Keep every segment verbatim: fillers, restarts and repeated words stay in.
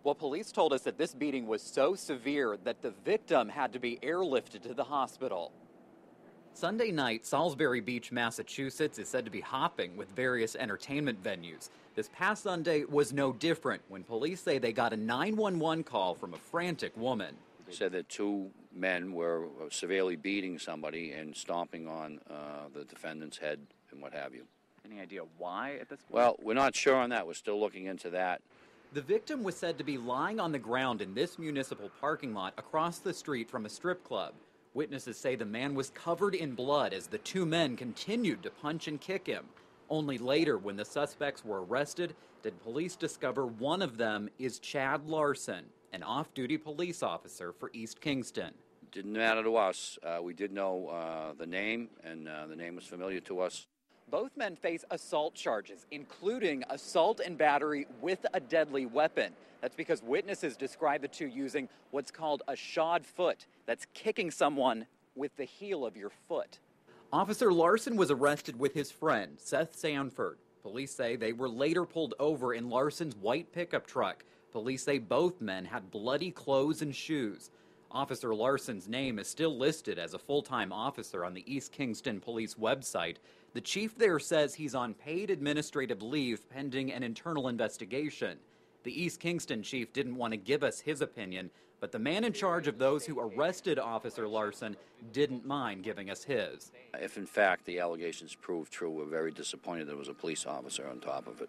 Well, police told us that this beating was so severe that the victim had to be airlifted to the hospital. Sunday night, Salisbury Beach, Massachusetts is said to be hopping with various entertainment venues. This past Sunday was no different when police say they got a nine one one call from a frantic woman. They said that two men were severely beating somebody and stomping on uh, the defendant's head and what have you. Any idea why at this point? Well, we're not sure on that. We're still looking into that. The victim was said to be lying on the ground in this municipal parking lot across the street from a strip club. Witnesses say the man was covered in blood as the two men continued to punch and kick him. Only later, when the suspects were arrested, did police discover one of them is Chad Larson, an off-duty police officer for East Kingston. Didn't matter to us. Uh, we did know uh, the name, and uh, the name was familiar to us. Both men face assault charges, including assault and battery with a deadly weapon. That's because witnesses describe the two using what's called a shod foot. That's kicking someone with the heel of your foot. Officer Larson was arrested with his friend, Seth Sanford. Police say they were later pulled over in Larson's white pickup truck. Police say both men had bloody clothes and shoes. Officer Larson's name is still listed as a full-time officer on the East Kingston Police website. The chief there says he's on paid administrative leave pending an internal investigation. The East Kingston chief didn't want to give us his opinion, but the man in charge of those who arrested Officer Larson didn't mind giving us his. If, in fact, the allegations prove true, we're very disappointed there was a police officer on top of it.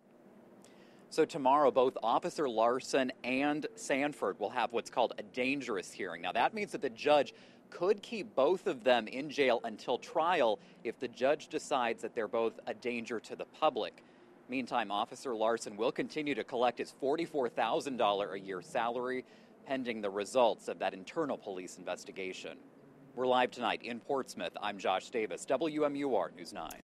So tomorrow, both Officer Larson and Sanford will have what's called a dangerous hearing. Now, that means that the judge could keep both of them in jail until trial if the judge decides that they're both a danger to the public. Meantime, Officer Larson will continue to collect his forty-four thousand dollars a year salary pending the results of that internal police investigation. We're live tonight in Portsmouth. I'm Josh Davis, W M U R News nine.